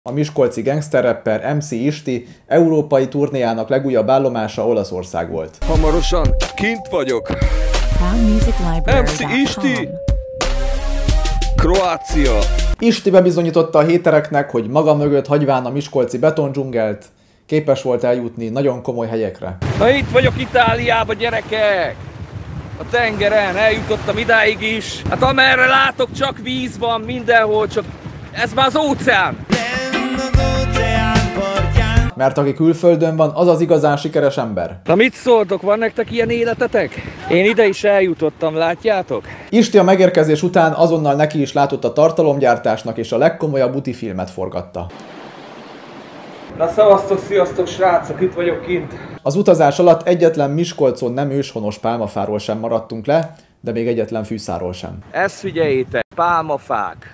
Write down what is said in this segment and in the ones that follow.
A miskolci gangsterrapper MC Isti európai turnéjának legújabb állomása Olaszország volt. Hamarosan kint vagyok. MC Isti, Kroácia. Isti bebizonyította a hétereknek, hogy maga mögött hagyván a miskolci betondzsungelt, képes volt eljutni nagyon komoly helyekre. Na itt vagyok Itáliában, gyerekek! A tengeren, eljutottam idáig is. Hát amerre látok, csak víz van mindenhol, csak ez már az óceán. Mert aki külföldön van, az az igazán sikeres ember. Na mit szóltok, van nektek ilyen életetek? Én ide is eljutottam, látjátok? Isti a megérkezés után azonnal neki is látott a tartalomgyártásnak, és a legkomolyabb úti filmet forgatta. Na szevasztok, sziasztok srácok, itt vagyok kint. Az utazás alatt egyetlen Miskolcon nem őshonos pálmafáról sem maradtunk le, de még egyetlen fűszáról sem. Ezt figyeljétek, pálmafák,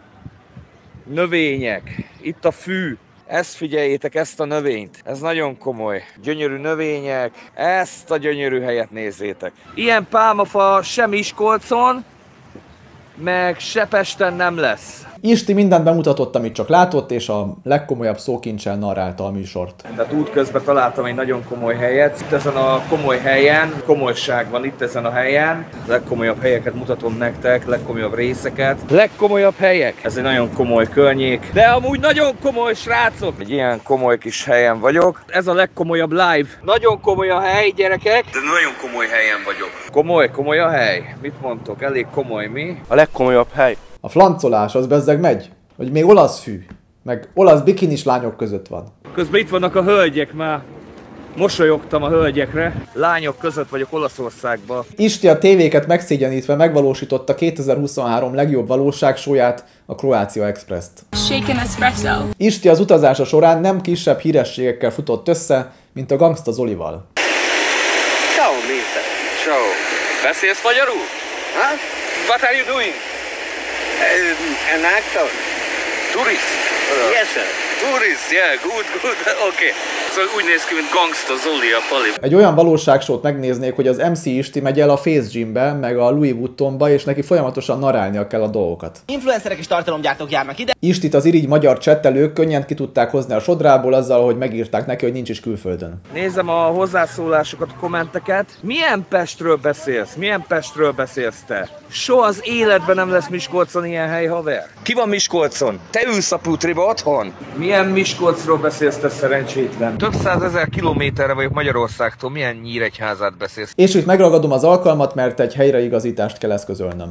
növények, itt a fű. Ezt figyeljétek, ezt a növényt. Ez nagyon komoly. Gyönyörű növények. Ezt a gyönyörű helyet nézzétek. Ilyen pálmafa sem Miskolcon, meg se Pesten nem lesz. Isti mindent bemutatott, amit csak látott, és a legkomolyabb szókincsel narrálta a műsort. Tehát útközben találtam egy nagyon komoly helyet. Itt ezen a komoly helyen, komolyság van itt ezen a helyen. A legkomolyabb helyeket mutatom nektek, legkomolyabb részeket. Legkomolyabb helyek. Ez egy nagyon komoly környék. De amúgy nagyon komoly, srácok. Egy ilyen komoly kis helyen vagyok. Ez a legkomolyabb live. Nagyon komoly a hely, gyerekek. De nagyon komoly helyen vagyok. Komoly a hely. Mit mondtok? Elég komoly, mi? A legkomolyabb hely. A flancolás az bezzeg megy, hogy még olasz fű, meg olasz bikinis lányok között van. Közben itt vannak a hölgyek, már mosolyogtam a hölgyekre. Lányok között vagyok Olaszországban. Isti a tévéket megszégyenítve megvalósította 2023 legjobb valóságsóját, a Kroácia Express-t. Shaken espresso. Isti az utazása során nem kisebb hírességekkel futott össze, mint a Gangsta Zolival. Ciao, Mita. Ciao. Beszélsz magyarul? Huh? What are you doing? An actor. Tourist? Yes, sir. Tourist, yeah, good, okay. Szóval úgy néz ki, mint Gangsta Zoli a pali. Egy olyan valóságsót megnéznék, hogy az MC Isti megy el a Face Gymbe, meg a Louis Vuittonba, és neki folyamatosan narálnia kell a dolgokat. Influencerek és tartalomgyártók járnak ide. Istit az irigy magyar csettelők könnyen ki tudták hozni a sodrából azzal, hogy megírták neki, hogy nincs is külföldön. Nézem a hozzászólásokat, a kommenteket. Milyen Pestről beszélsz? Milyen Pestről beszélsz te? Soha az életben nem lesz Miskolcon ilyen hely, haver. Ki van Miskolcon? Te ülsz a putriba otthon? Milyen Miskolcról beszélsz, te szerencsétlen? Több százezer kilométerre vagyok Magyarországtól, milyen Nyíregyházát beszélsz? És itt megragadom az alkalmat, mert egy helyreigazítást kell eszközölnöm.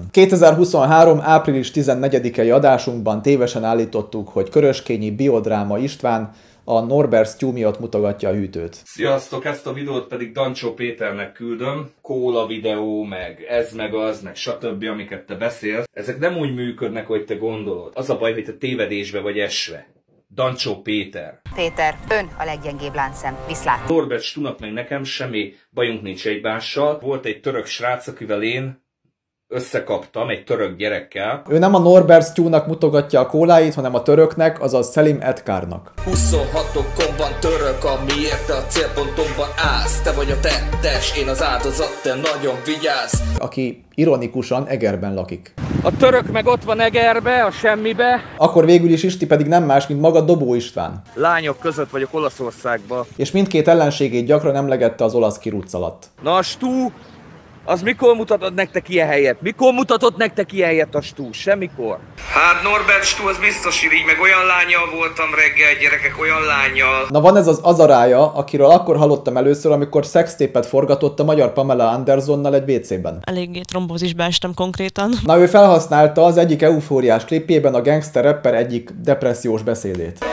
2023. április 14-i adásunkban tévesen állítottuk, hogy Köröskényi Biodráma István a Norbert Stew miatt mutogatja a hűtőt. Sziasztok, ezt a videót pedig Dancsó Péternek küldöm. Kóla videó, meg ez, meg az, meg stb. Amiket te beszélsz. Ezek nem úgy működnek, hogy te gondolod. Az a baj, hogy te tévedésbe vagy esve. Dancsó Péter. Péter, ön a leggyengébb láncszem. Viszlát. Norbert Stewnak meg nekem semmi bajunk nincs egymással. Volt egy török srác, akivel én összekaptam, egy török gyerekkel. Ő nem a Norbert Stewnak mutogatja a kóláit, hanem a töröknek, azaz Selim Edkarnak. 26-okon van török, amiért te a célpontomban állsz. Te vagy a tettes, én az áldozat, te nagyon vigyázz. Aki ironikusan Egerben lakik. A török meg ott van Egerbe, a semmibe. Akkor végül is Isti pedig nem más, mint maga Dobó István. Lányok között vagyok Olaszországban. És mindkét ellenségét gyakran emlegette az olasz kirucc alatt. Na a Stew, az mikor mutatott nektek ilyen helyet? Mikor mutatott nektek ilyen helyet a Stew? Semmikor. Hát Norbert Stew az biztos irigy, meg olyan lányjal voltam reggel, gyerekek, olyan lányjal. Na van ez az Azarája, akiről akkor hallottam először, amikor szextépet forgatott a magyar Pamela Andersonnal egy WC-ben. Eléggé trombózisba estem konkrétan. Na ő felhasználta az egyik eufóriás klipjében a gangster rapper egyik depressziós beszédét.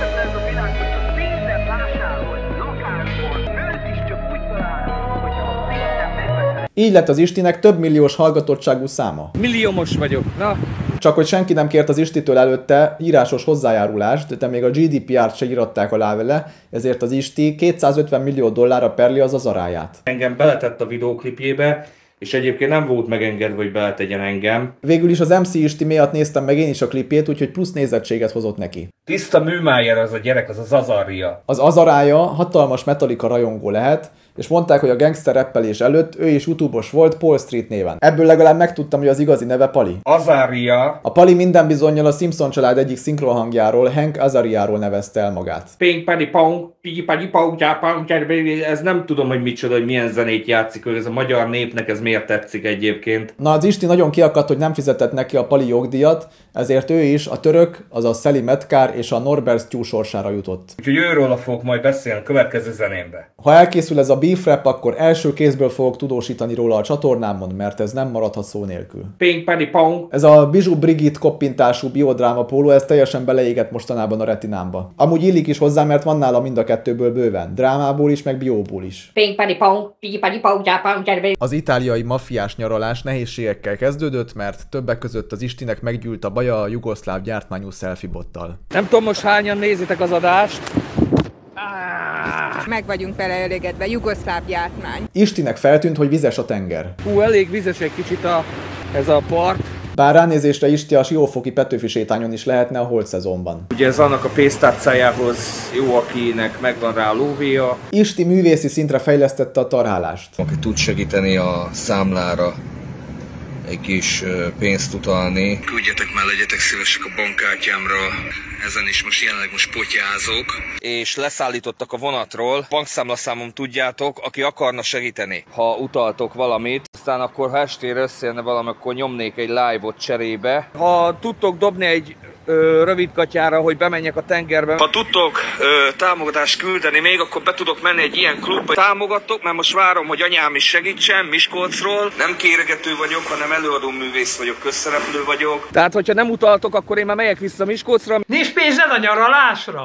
Így lett az Istinek több milliós hallgatottságú száma. Milliómos vagyok, na. Csak hogy senki nem kért az Istitől előtte írásos hozzájárulást, de még a GDPR-t se íratták alá vele, ezért az Isti $250 millió perli az Azaráját. Engem beletett a videóklipjébe, és egyébként nem volt megengedve, hogy beletegyen engem. Végül is az MC Isti miatt néztem meg én is a klipjét, úgyhogy plusz nézettséget hozott neki. Tiszta műmájer az a gyerek, az az Azaria. Az Azarája hatalmas Metallica rajongó lehet, és mondták, hogy a gangster rappelés előtt ő is YouTube-os volt Paul Street néven. Ebből legalább megtudtam, hogy az igazi neve Pali. Azaria. A Pali minden bizonnyal a Simpson család egyik szinkronhangjáról, Hank Azariáról nevezte el magát. Ez nem tudom, hogy micsoda, hogy milyen zenét játszik, hogy ez a magyar népnek ez miért tetszik egyébként. Na, az Isti nagyon kiakadt, hogy nem fizetett neki a Pali jogdíjat, ezért ő is a török, azaz Szeli Metkár és a Norbert Stew sorsára jutott. Úgyhogy őről fogok majd beszélni a következő zenémbe. Ha elkészül ez a beef rap, akkor első kézből fogok tudósítani róla a csatornámon, mert ez nem maradhat szó nélkül. Ez a Bijou Brigitte koppintású biodráma póló, ez teljesen beleégett mostanában a retinámba. Amúgy illik is hozzá, mert van nála mind a kettőből bőven. Drámából is, meg bióból is. Az itáliai maffiás nyaralás nehézségekkel kezdődött, mert többek között az Istinek meggyűlt a baja a jugoszláv gyártmányú selfie-bottal. Nem tudom most hányan nézitek az adást. Meg vagyunk vele elégedve, jugoszláv gyártmány. Istinek feltűnt, hogy vizes a tenger. Elég vizes egy kicsit ez a part. Bár ránézésre Isti a Siófoki Petőfi sétányon is lehetne a holt szezonban. Ugye ez annak a pénztárcájához jó, akinek megvan rá a lóvéja. Isti művészi szintre fejlesztette a tarhálást. Aki tud segíteni a számlára egy kis pénzt utalni. Küldjetek már, legyetek szívesek a bankkártyámra. Ezen is jelenleg potyázok. És leszállítottak a vonatról. Bankszámlaszámom tudjátok, aki akarna segíteni. Ha utaltok valamit, aztán akkor ha estére összejönne valami, akkor nyomnék egy live-ot cserébe. Ha tudtok dobni egy rövid katyára, hogy bemenjek a tengerbe. Ha tudtok támogatást küldeni még, akkor be tudok menni egy ilyen klubba. Támogattok, mert most várom, hogy anyám is segítsen Miskolcról. Nem kéregető vagyok, hanem előadó művész vagyok, közszereplő vagyok. Tehát, hogyha nem utaltok, akkor én már megyek vissza Miskolcra. Nincs pénzed a nyaralásra?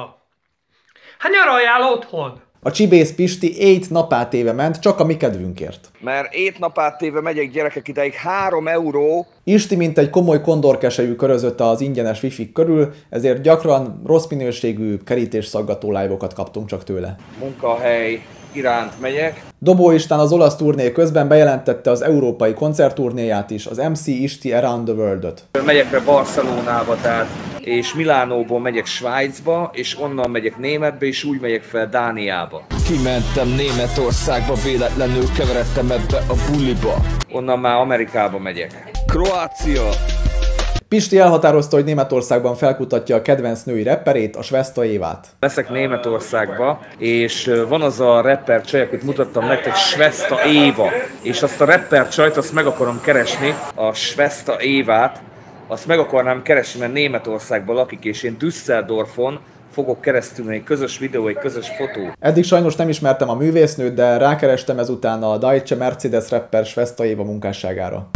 Hát nyaraljál otthon! A csibész Pisti 8 napátéve ment, csak a mi kedvünkért. Mert 8 napátéve megyek gyerekek ideig 3 euró. Isti mint egy komoly kondorkesejű körözött az ingyenes wifi körül, ezért gyakran rossz minőségű kerítésszaggató live-okat kaptunk csak tőle. Munkahely iránt megyek. Dobó István az olasz turné közben bejelentette az európai koncertturnéját is, az MC Isti Around the World-öt. Megyek be Barcelonába, tehát, és Milánóból megyek Svájcba, és onnan megyek Németbe, és úgy megyek fel Dániába. Kimentem Németországba, véletlenül keveredtem ebbe a buliba. Onnan már Amerikába megyek. Kroácia! Pisti elhatározta, hogy Németországban felkutatja a kedvenc női rapperét, a Sveszta Évát. Leszek Németországba, és van az a rapper csaj, akit mutattam nektek, Sveszta Éva. És azt a rapper csajt, azt meg akarom keresni, a Sveszta Évát, azt meg akarnám keresni, mert Németországban lakik, és én Düsseldorfon fogok keresztülni egy közös videó, egy közös fotó. Eddig sajnos nem ismertem a művésznőt, de rákerestem ezután a Deutsche Mercedes rapper Sveszta Éva munkásságára.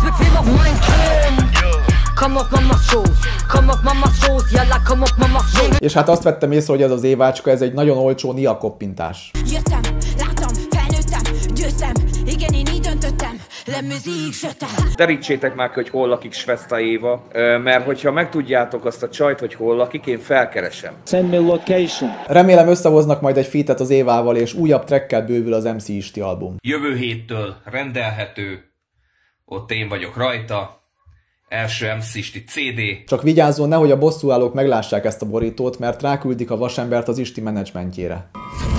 És hát azt vettem észre, hogy ez az Évácska, ez egy nagyon olcsó Nia koppintás. Jöttem, láttam, felnőttem, győztem, igen, én így döntöttem, Derítsétek már ki, hogy hol lakik Sveszta Éva, mert hogyha megtudjátok azt a csajt, hogy hol lakik, én felkeresem. Send me location. Remélem összehoznak majd egy featet az Évával, és újabb trackkel bővül az MC Isti album. Jövő héttől rendelhető, ott én vagyok rajta. Első MC Isti CD. Csak vigyázzon, nehogy a bosszúállók meglássák ezt a borítót, mert ráküldik a vasembert az Isti menedzsmentjére.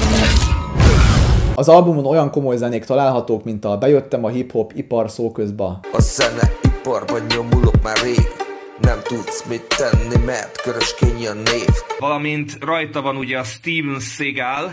Az albumon olyan komoly zenék találhatók, mint a Bejöttem a hip-hop ipar szóközba. A zene iparban nyomulok már rég, nem tudsz mit tenni, mert Köröskényi a név. Valamint rajta van ugye a Steven Seagal.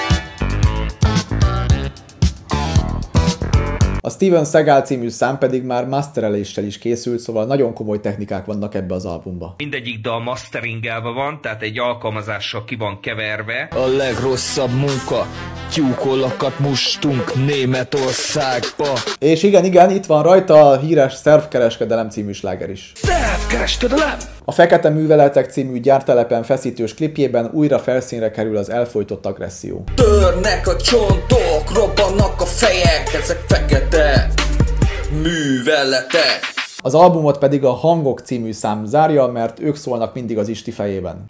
A Steven Seagal című szám pedig már mastereléssel is készült, szóval nagyon komoly technikák vannak ebbe az albumba. Mindegyik dal masteringelve van, tehát egy alkalmazással ki van keverve. A legrosszabb munka, tyúkolakat mustunk Németországba. És igen, itt van rajta a híres Szervkereskedelem című sláger is. Szervkereskedelem! A Fekete Műveletek című gyártelepen feszítős klipjében újra felszínre kerül az elfojtott agresszió. Törnek a csontok, robbannak a fejek, ezek fekete műveletek. Az albumot pedig a Hangok című szám zárja, mert ők szólnak mindig az Isti fejében.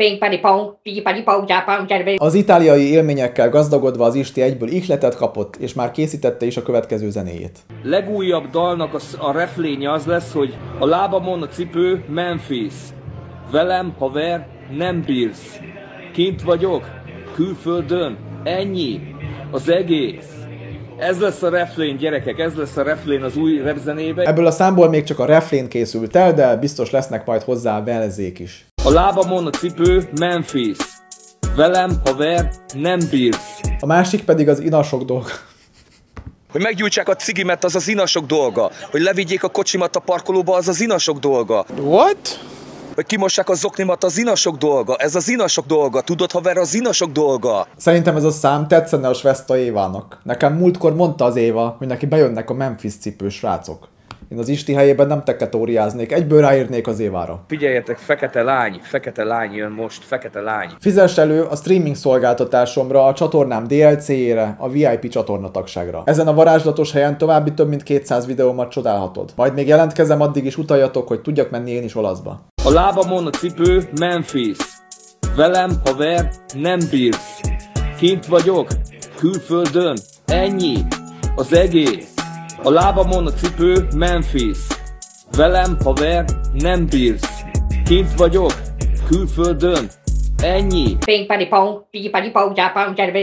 Az itáliai élményekkel gazdagodva az Isti egyből ihletet kapott, és már készítette is a következő zenéjét. Legújabb dalnak a reflénye az lesz, hogy a lábamon a cipő Memphis. Velem, haver, nem bírsz. Kint vagyok, külföldön, ennyi, az egész. Ez lesz a refrén, gyerekek, ez lesz a refrén az új rapzenébe. Ebből a számból még csak a refrén készült el, de biztos lesznek majd hozzá velezék is. A lábamon a cipő, Memphis. Velem, haver, nem bírsz. A másik pedig az inasok dolga. Hogy meggyújtsák a cigimet, az az inasok dolga. Hogy levigyék a kocsimat a parkolóba, az az inasok dolga. What? Hogy kimossák a zoknimat, az inasok dolga. Ez az inasok dolga. Tudod, haver, az inasok dolga. Szerintem ez a szám tetszene a Sveszta Évának. Nekem múltkor mondta az Éva, hogy neki bejönnek a Memphis cipős srácok. Én az Isti helyében nem teketóriáznék, egyből ráírnék az Évára. Figyeljetek, fekete lány jön most, fekete lány. Fizess elő a streaming szolgáltatásomra, a csatornám DLC-jére, a VIP csatornatagságra. Ezen a varázslatos helyen további több mint 200 videómat csodálhatod. Majd még jelentkezem, addig is utaljatok, hogy tudjak menni én is olaszba. A lábamon a cipő, Memphis. Velem, haver, nem bírsz. Kint vagyok, külföldön, ennyi, az egész. A lábamon a cipő, Memphis. Velem, haver, nem bírsz. Kint vagyok, külföldön, ennyi.